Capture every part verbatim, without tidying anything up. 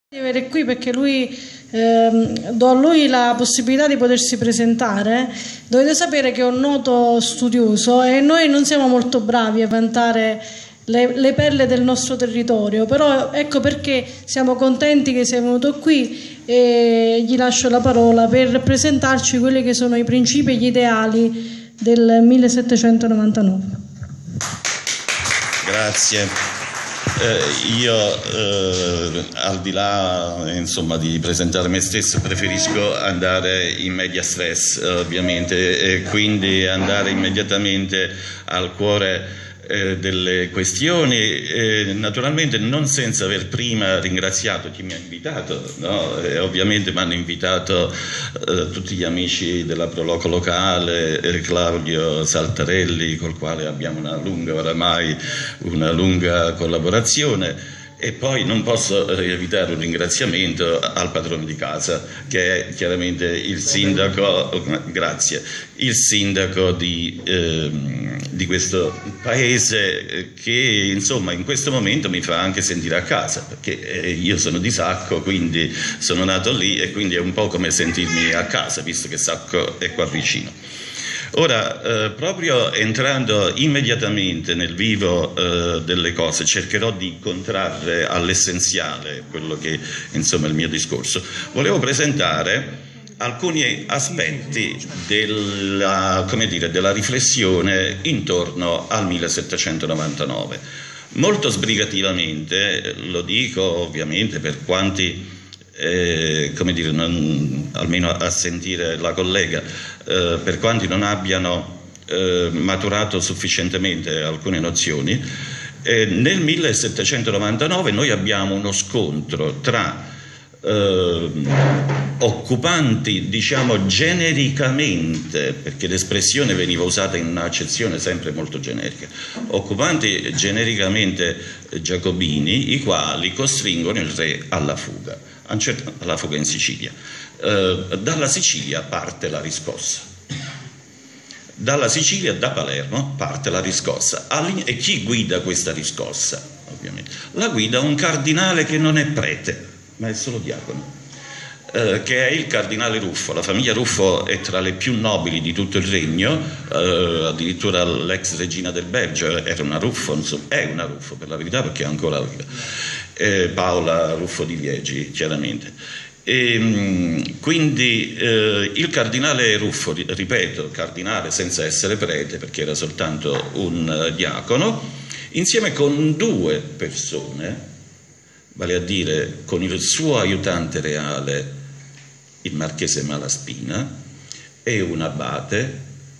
Di avere qui perché lui ehm, do a lui la possibilità di potersi presentare. Dovete sapere che è un noto studioso e noi non siamo molto bravi a vantare le, le perle del nostro territorio, però ecco perché siamo contenti che sia venuto qui e gli lascio la parola per presentarci quelli che sono i principi e gli ideali del millesettecentonovantanove. Grazie. Eh, io eh, al di là insomma di presentare me stesso preferisco andare in medias res ovviamente e quindi andare immediatamente al cuore eh, delle questioni, eh, naturalmente non senza aver prima ringraziato chi mi ha invitato, no? E ovviamente mi hanno invitato eh, tutti gli amici della Proloco locale, eh, Claudio Saltarelli, col quale abbiamo una lunga oramai una lunga collaborazione, e poi non posso evitare un ringraziamento al padrone di casa, che è chiaramente il sindaco, grazie, il sindaco di, eh, di questo paese, che insomma in questo momento mi fa anche sentire a casa, perché io sono di Sacco, quindi sono nato lì e quindi è un po' come sentirmi a casa, visto che Sacco è qua vicino. Ora, eh, proprio entrando immediatamente nel vivo eh, delle cose, cercherò di contrarre all'essenziale quello che insomma è il mio discorso. Volevo presentare alcuni aspetti della, come dire, della riflessione intorno al millesettecentonovantanove. Molto sbrigativamente, lo dico ovviamente per quanti Eh, come dire, non, almeno a sentire la collega, eh, per quanti non abbiano eh, maturato sufficientemente alcune nozioni, eh, nel millesettecentonovantanove noi abbiamo uno scontro tra eh, occupanti, diciamo genericamente, perché l'espressione veniva usata in un'accezione sempre molto generica, occupanti genericamente giacobini, i quali costringono il re alla fuga. Alla fuga in Sicilia. Eh, dalla Sicilia parte la riscossa. Dalla Sicilia, da Palermo, parte la riscossa. E chi guida questa riscossa? Ovviamente. La guida un cardinale che non è prete, ma è solo diacono, eh, che è il cardinale Ruffo. La famiglia Ruffo è tra le più nobili di tutto il regno, eh, addirittura l'ex regina del Belgio era una Ruffo, insomma, è una Ruffo per la verità, perché è ancora viva. Eh, Paola Ruffo di Liegi, chiaramente. E, quindi eh, il cardinale Ruffo, ripeto, cardinale senza essere prete perché era soltanto un uh, diacono, insieme con due persone, vale a dire con il suo aiutante reale, il marchese Malaspina, e un abate,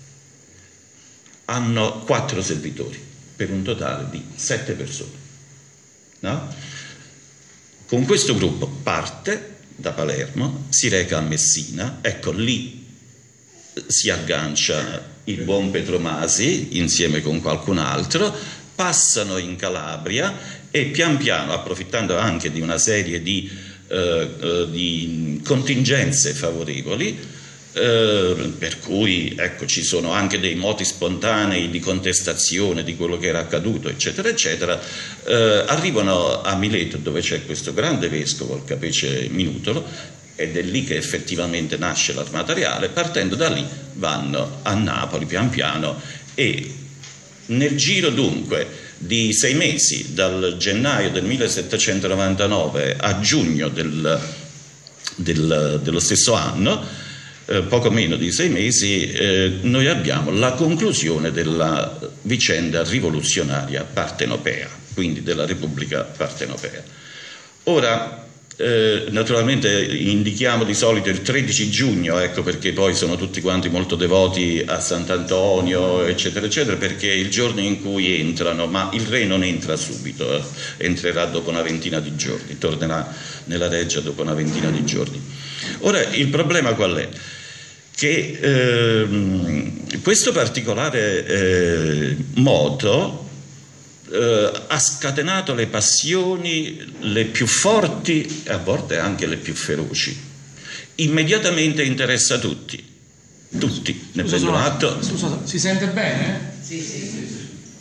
hanno quattro servitori, per un totale di sette persone. No? Con questo gruppo parte da Palermo, si reca a Messina, ecco lì si aggancia il buon Petromasi insieme con qualcun altro, passano in Calabria e pian piano, approfittando anche di una serie di, eh, eh, di contingenze favorevoli, Uh, per cui ecco, ci sono anche dei moti spontanei di contestazione di quello che era accaduto, eccetera, eccetera, uh, arrivano a Mileto, dove c'è questo grande vescovo, il capice Minutolo, ed è lì che effettivamente nasce l'Armata Reale. Partendo da lì vanno a Napoli pian piano e nel giro dunque di sei mesi, dal gennaio del millesettecentonovantanove a giugno del, del, dello stesso anno, Eh, poco meno di sei mesi, eh, noi abbiamo la conclusione della vicenda rivoluzionaria partenopea, quindi della Repubblica Partenopea. Ora, eh, naturalmente indichiamo di solito il tredici giugno, ecco perché poi sono tutti quanti molto devoti a Sant'Antonio, eccetera, eccetera, perché è il giorno in cui entrano, ma il re non entra subito, eh, entrerà dopo una ventina di giorni, tornerà nella reggia dopo una ventina di giorni. Ora, il problema qual è? Che ehm, questo particolare eh, moto eh, ha scatenato le passioni le più forti e a volte anche le più feroci. Immediatamente interessa tutti, tutti, ne prendo atto. Scusa, si sente bene? Sì, sì, sì.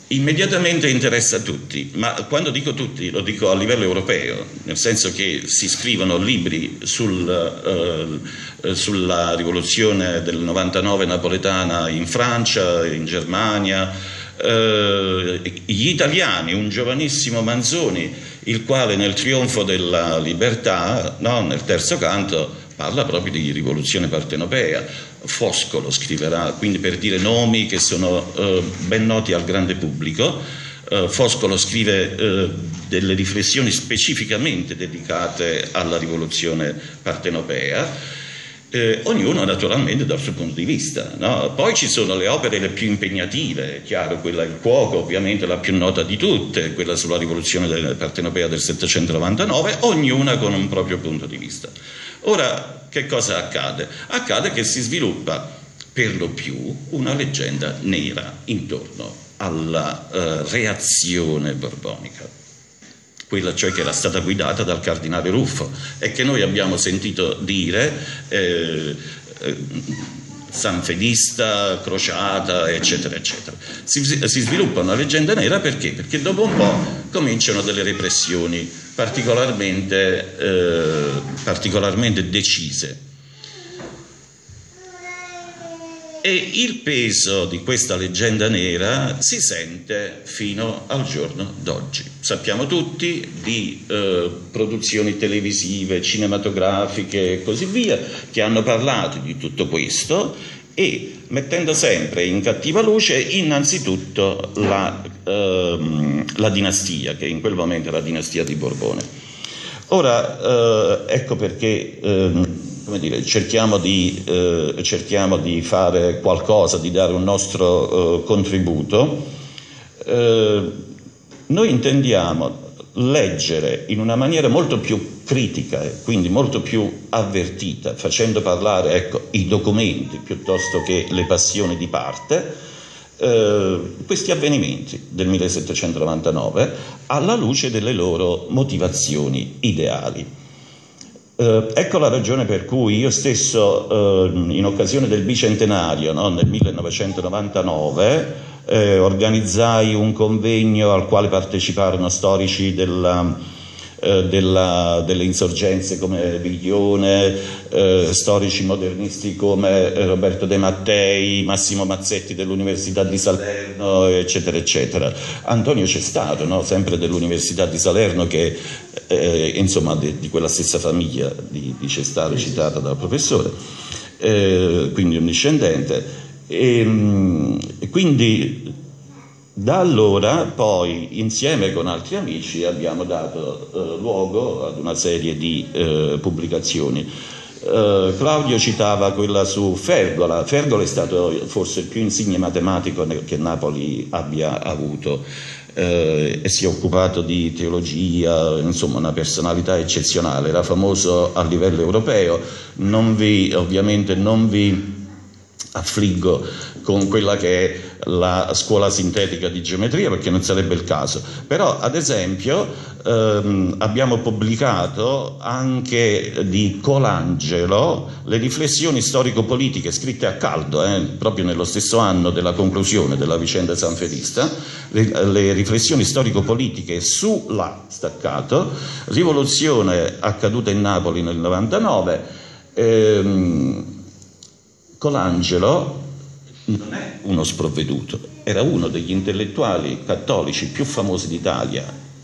immediatamente interessa a tutti, ma quando dico tutti lo dico a livello europeo, nel senso che si scrivono libri sul, eh, sulla rivoluzione del novantanove napoletana in Francia, in Germania, eh, gli italiani, un giovanissimo Manzoni, il quale nel Trionfo della Libertà, no, nel terzo canto, parla proprio di rivoluzione partenopea. Foscolo scriverà, quindi per dire nomi che sono eh, ben noti al grande pubblico. eh, Foscolo scrive eh, delle riflessioni specificamente dedicate alla rivoluzione partenopea, eh, ognuno naturalmente dal suo punto di vista, no? Poi ci sono le opere le più impegnative, è chiaro, quella Il Cuoco ovviamente la più nota di tutte, quella sulla rivoluzione partenopea del settecentonovantanove, ognuna con un proprio punto di vista. Ora, che cosa accade? Accade che si sviluppa per lo più una leggenda nera intorno alla eh, reazione borbonica, quella cioè che era stata guidata dal cardinale Ruffo e che noi abbiamo sentito dire eh, eh, sanfedista, crociata, eccetera, eccetera. Si, si sviluppa una leggenda nera perché? Perché dopo un po' cominciano delle repressioni particolarmente, eh, particolarmente decise. E il peso di questa leggenda nera si sente fino al giorno d'oggi. Sappiamo tutti di eh, produzioni televisive, cinematografiche e così via, che hanno parlato di tutto questo e mettendo sempre in cattiva luce innanzitutto la, ehm, la dinastia, che in quel momento era la dinastia di Borbone. Ora, eh, ecco perché... Ehm, come dire, cerchiamo di, eh, cerchiamo di fare qualcosa, di dare un nostro eh, contributo. Eh, noi intendiamo leggere in una maniera molto più critica e quindi molto più avvertita, facendo parlare, ecco, i documenti piuttosto che le passioni di parte, eh, questi avvenimenti del millesettecentonovantanove alla luce delle loro motivazioni ideali. Uh, ecco la ragione per cui io stesso, uh, in occasione del bicentenario, no, nel millenovecentonovantanove, eh, organizzai un convegno al quale parteciparono storici della, uh, della, delle insorgenze come Viglione, uh, storici modernisti come Roberto De Mattei, Massimo Mazzetti dell'Università di Salerno, eccetera, eccetera. Antonio Cestato, no, sempre dell'Università di Salerno, che Eh, insomma di, di quella stessa famiglia di, di Cestato citata dal professore, eh, quindi un discendente, e, e quindi da allora poi insieme con altri amici abbiamo dato eh, luogo ad una serie di eh, pubblicazioni. Uh, Claudio citava quella su Fergola. Fergola è stato forse il più insigne matematico che Napoli abbia avuto, uh, e si è occupato di teologia, insomma una personalità eccezionale, era famoso a livello europeo. Non vi, ovviamente non vi affliggo con quella che è la scuola sintetica di geometria perché non sarebbe il caso, però ad esempio ehm, abbiamo pubblicato anche di Colangelo le riflessioni storico-politiche scritte a caldo, eh, proprio nello stesso anno della conclusione della vicenda sanfedista, le, le riflessioni storico-politiche sulla Staccato, rivoluzione accaduta in Napoli nel novantanove. ehm, Colangelo non è uno sprovveduto, era uno degli intellettuali cattolici più famosi d'Italia,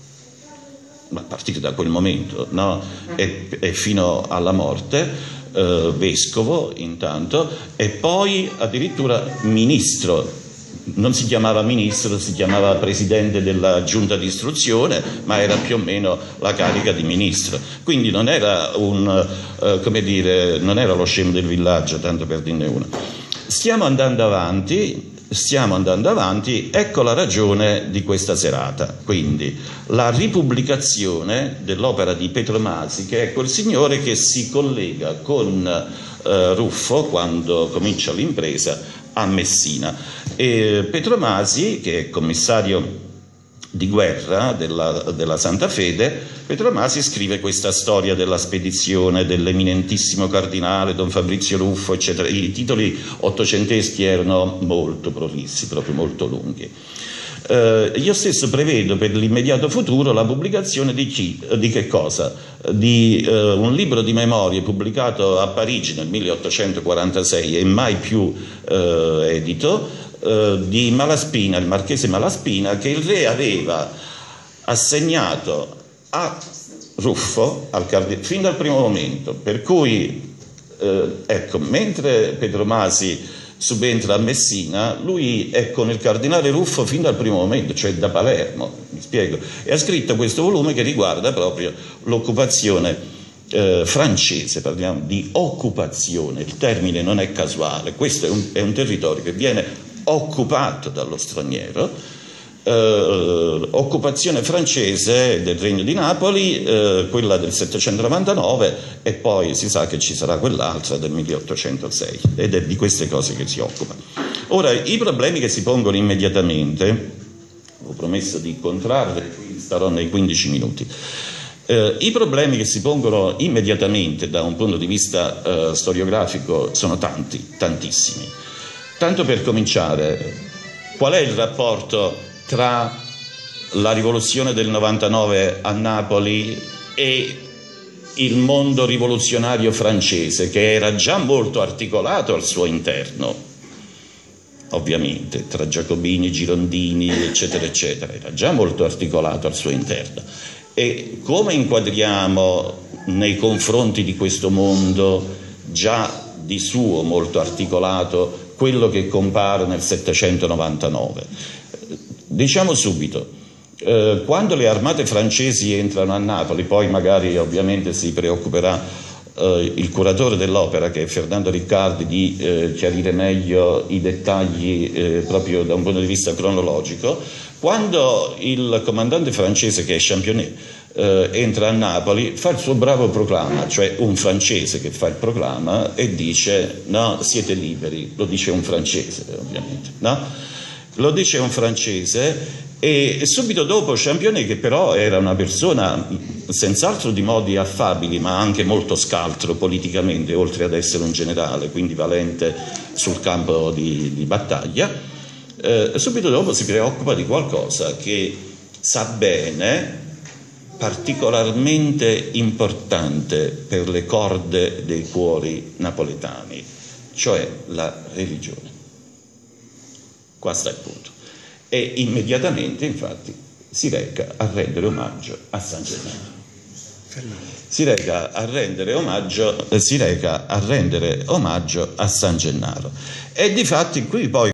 a partire da quel momento, no? e, e fino alla morte, eh, vescovo intanto, e poi addirittura ministro. Non si chiamava ministro, si chiamava presidente della giunta di istruzione, ma era più o meno la carica di ministro. Quindi non era un, eh, come dire, non era lo scemo del villaggio, tanto per dirne una. Stiamo andando avanti, stiamo andando avanti, ecco la ragione di questa serata. Quindi la ripubblicazione dell'opera di Pietro Masi, che è quel signore che si collega con eh, Ruffo quando comincia l'impresa a Messina. E Pietro Masi, che è commissario di guerra della, della Santa Fede, Pietro Masi scrive questa storia della spedizione dell'eminentissimo cardinale Don Fabrizio Ruffo, eccetera. I titoli ottocenteschi erano molto prolissi, proprio molto lunghi. Eh, io stesso prevedo per l'immediato futuro la pubblicazione di, chi, di che cosa? Di eh, un libro di memorie pubblicato a Parigi nel milleottocentoquarantasei e mai più eh, edito, eh, di Malaspina, il marchese Malaspina, che il re aveva assegnato a Ruffo al cardinale fin dal primo momento, per cui eh, ecco, mentre Pedro Masi subentra a Messina, lui è con il cardinale Ruffo fin dal primo momento, cioè da Palermo, mi spiego, e ha scritto questo volume che riguarda proprio l'occupazione eh, francese, parliamo di occupazione, il termine non è casuale, questo è un, è un territorio che viene occupato dallo straniero. Uh, occupazione francese del Regno di Napoli, uh, quella del settecentonovantanove, e poi si sa che ci sarà quell'altra del milleottocentosei, ed è di queste cose che si occupa. Ora, i problemi che si pongono immediatamente, ho promesso di contrarre, quindi starò nei quindici minuti. Uh, I problemi che si pongono immediatamente da un punto di vista uh, storiografico sono tanti, tantissimi. Tanto per cominciare, qual è il rapporto tra la rivoluzione del novantanove a Napoli e il mondo rivoluzionario francese, che era già molto articolato al suo interno, ovviamente, tra giacobini, girondini, eccetera, eccetera, era già molto articolato al suo interno. E come inquadriamo nei confronti di questo mondo già di suo molto articolato quello che compare nel settecentonovantanove? Diciamo subito, eh, quando le armate francesi entrano a Napoli, poi magari ovviamente si preoccuperà eh, il curatore dell'opera, che è Fernando Riccardi, di eh, chiarire meglio i dettagli eh, proprio da un punto di vista cronologico. Quando il comandante francese, che è Championnet, eh, entra a Napoli, fa il suo bravo proclama, cioè un francese che fa il proclama e dice no, siete liberi, lo dice un francese ovviamente, no? Lo dice un francese, e subito dopo Championnet, che però era una persona senz'altro di modi affabili ma anche molto scaltro politicamente, oltre ad essere un generale, quindi valente sul campo di, di battaglia, eh, subito dopo si preoccupa di qualcosa che sa bene, particolarmente importante per le corde dei cuori napoletani, cioè la religione. Qua sta il punto. E immediatamente, infatti, si reca a rendere omaggio a San Gennaro. Si reca a rendere omaggio, si reca a rendere omaggio a San Gennaro. E difatti qui poi